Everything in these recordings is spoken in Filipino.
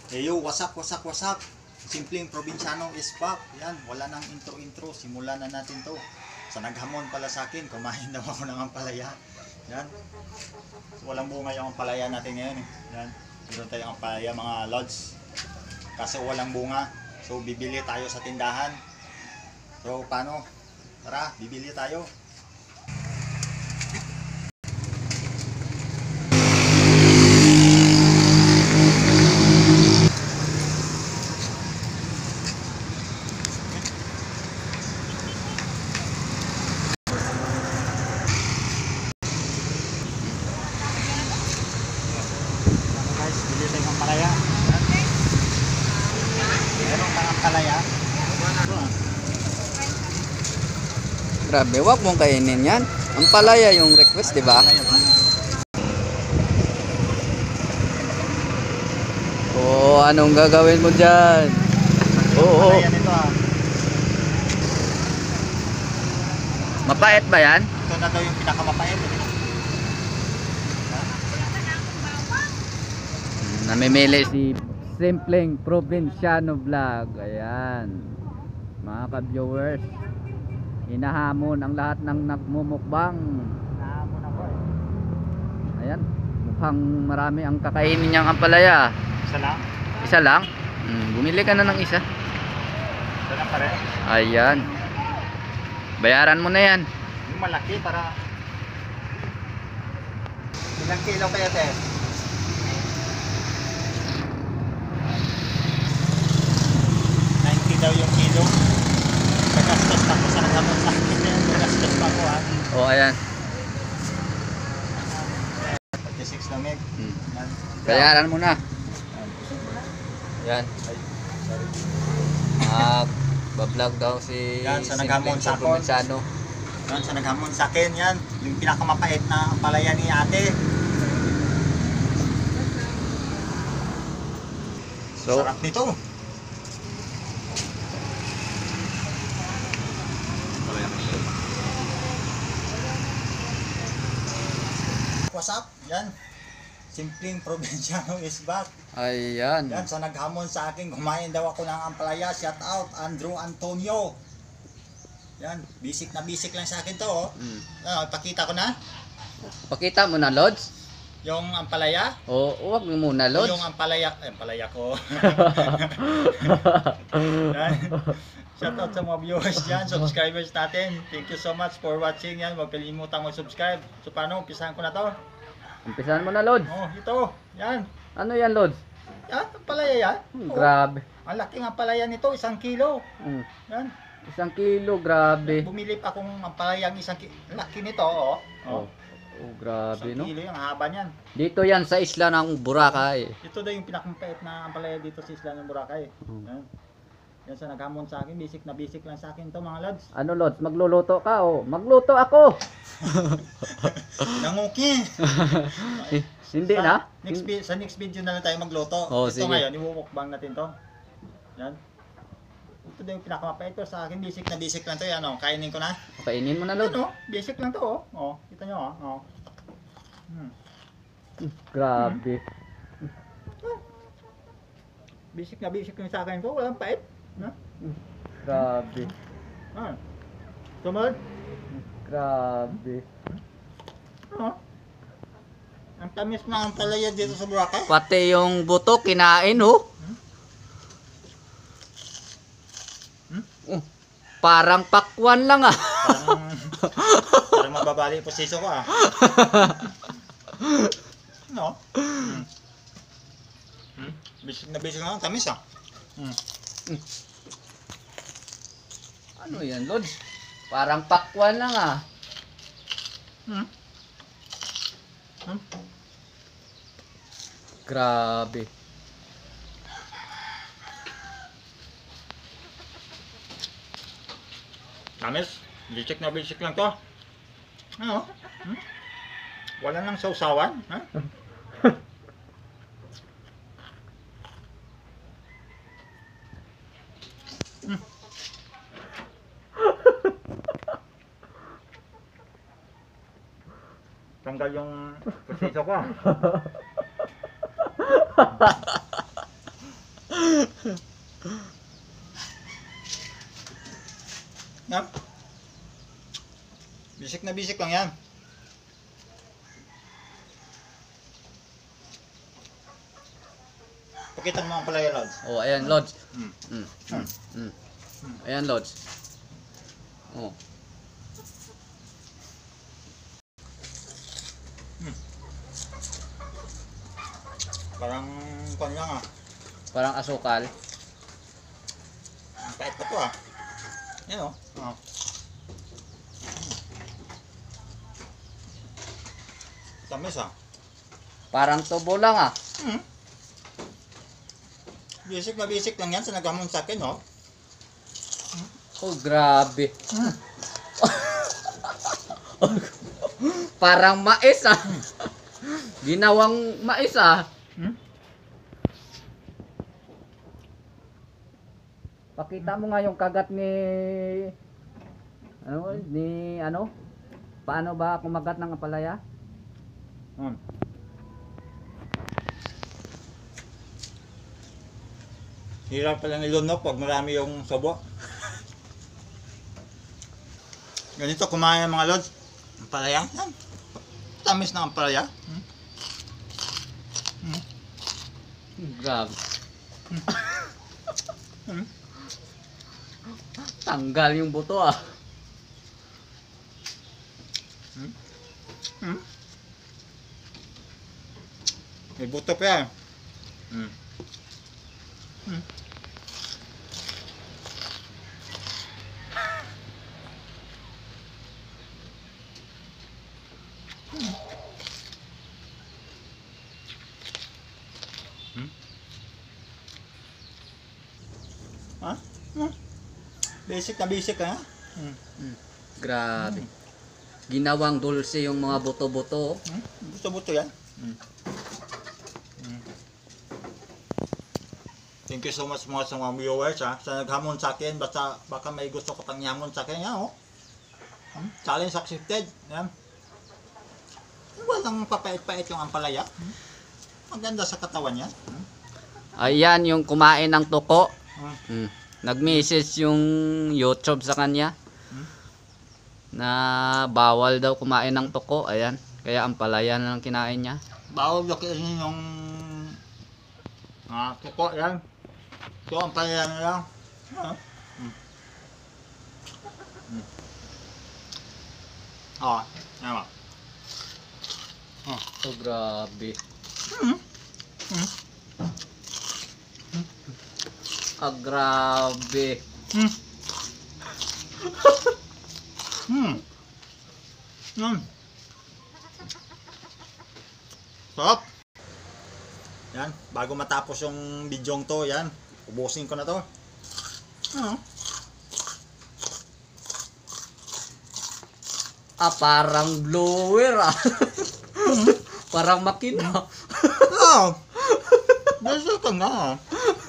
Eyo, wasak. Simpleng probinsyano is back. Yan, wala nang intro. Simulan na natin to. Sa naghamon pala sa akin, kumain daw ako ng ampalaya. Yan. So, walang bunga yung ampalaya natin ngayon. Yan. Meron tayong ampalaya mga lods. Kasi walang bunga. So, bibili tayo sa tindahan. So, paano? Tara, bibili tayo. Grabe, wag mong kainin yan. Ang palaya yung request, di ba? Oo, anong gagawin mo dyan? Oo. Mapait ba yan? Ito na daw yung pinakamapait. Namimili si Simpleng Probinsyano Vlog. Ayan. Mga ka-viewers, hinahamon ang lahat ng nagmumukbang. Nahamon ako eh. Ayan, mukhang marami ang kakainin niyang ampalaya. Isa lang? Isa lang? Bumili ka na ng isa. Isa lang pare. Ayan. Bayaran mo na yan. Yung malaki para... Ilang kilo kaya te? 90 daw yung kilo. Nagastos pa ko sa naghamon sa akin. Nagastos pa ko ha. O, ayan. 36 na meg. Bayaran mo na. Ayan. Ay, sorry. Bablog daw si Yan, sa naghamon sa akin. Probinsyano. Yan, sa naghamon sa akin yan. Yung pinakamapait na ampalaya ni ate. So, sarap nito. What's up? Yan. Simpleng Probinsyano is back. ayan. Yan, sa naghamon sa akin, kumain daw ako ng ampalaya. Shout out, Andrew Antonio. Yan, basic lang sa akin to. Oh. Pakita ko na. Pakita mo na, Lods. Yung ampalaya. O, wag mo muna, Lods. Yung ampalaya ko. Yan. Shout out sa mga viewers dyan, subscribers natin. Thank you so much for watching yan. Huwag kalimutan mo subscribe. So paano, umpisahan ko na to. Umpisahan mo na, Lods. Oh, ito. Yan. Ano yan, Lods? Yan, ampalaya yan. Oh, Grabe. ang laking ampalaya nito, 1 kilo. Yan. 1 kilo, grabe. Bumili pa akong ampalaya ng 1 kilo. Laki nito, oh. Oh, grabe, 1 no? kilo yung haba niyan. Dito yan sa isla ng Boracay. Ito daw yung pinakamapait na ampalaya dito sa isla ng Boracay. Yan. Yan sa naghamon sa akin, basic lang sa akin to mga lads. Ano, Lods? Magluluto ka, oh. Magluto ako! Nanguki! Hindi na? Sa next video na lang tayo magluto. Oh, Ito sige. ngayon, iwumukbang natin to. Yan. Ito daw yung pinakamapait ko sa akin, basic lang to. Yan, oh. Kainin ko na. Kainin mo na, Yan, Lods. oh. Basic lang to, oh. Oh, kita nyo, oh. Grabe. Basic lang sa akin to. Walang pait. No? Grabe. Sumunod. Grabe. Oh. Ang tamis na ang palaya dito sa Boracay. Pati yung buto, kinain, oh. Parang pakwan lang, ah. Parang mababali yung posiso ko, ah. No? Basic lang ang tamis, ah. Ano yan, Lods? Parang pakwan lang, ah. Grabe. Tamis. Basic lang to. Ano? Wala nang sausawan, ha? Tanggal yung posiso ko. Yan. Bisik lang yan. Pakita mo ang palaya, Lods. Oh, ayan, Lods. Mm. Mm. Mm. Mm. Ayan, Lods. Oh. Parang kanya nga. Parang asukal. Ang pait pa to ah. Yan o. Oh. Tamis ah. Parang tubo lang ah. Hmm. Basic lang yan sa naghamon sa akin, oh. Oh, grabe. Parang mais ah. Ginawang mais ah. Hmm? Pakita mo nga yung kagat ni ano? Paano ba kumagat ng ampalaya? Hmm. Hirap palang ilunok pag marami yung sabo. Ganito kumain ng mga lods. Ang palaya. Yan. Tamis na ang palaya. Grabe. Hmm. Tanggal yung buto ah. Hmm. May buto pa yan. Hmm. Hmm. Hmm. Ha? Hmm. Basic ha? Hmm. Grabe. Ginawang dulce yung mga buto-buto. Hmm? Buto-buto yan. Hmm. Hmm. Thank you so much sa mga viewers ha. Sa naghamon sa akin, baka may gusto ka pang yamon sa akin yan oh. Hmm? Challenge accepted. Yan. Walang papait-pait yung ampalaya. Hmm? Ang ganda sa katawan yan. Hmm? Ayan yung kumain ng tuko. Hmm. Nag-message yung YouTube sa kanya Hmm? na bawal daw kumain ng tuko. Ayan. Kaya ampalaya na lang kinain niya. Bawal na kainin yung tuko yan. Ito ang palaya na lang. Hmm. Hmm. Oh, yan mo. Oh, grabe. Hmm. Hmm. Ah, grabe. Hmm. Hmm. Hmm. Sarap. Yan, bago matapos yung bidyong to, yan. Ubusin ko na to. Ah, parang blower ah. Parang makina. Oh. Basta ka nga.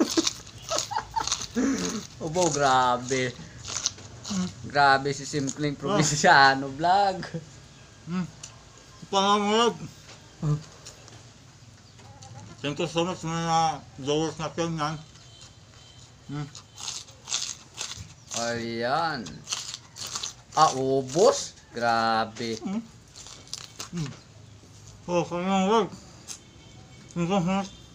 Obo, grabe. Grabe si Simpleng Probinsyano Vlog. Pangamulag. Thank you so much mga viewers natin yan. Ayan. Ah, ubos. Grabe. Oh, pangamulag. Thank you so much.